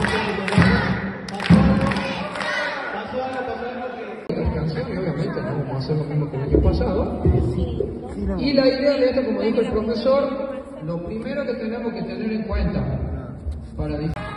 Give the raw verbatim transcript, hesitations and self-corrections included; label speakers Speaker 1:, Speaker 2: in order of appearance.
Speaker 1: canciones, obviamente no vamos a hacer lo mismo que el año pasado. Y la idea de esto, como dijo el profesor, lo primero que tenemos que tener en cuenta para